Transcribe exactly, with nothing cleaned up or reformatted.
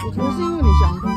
我觉得是因为你想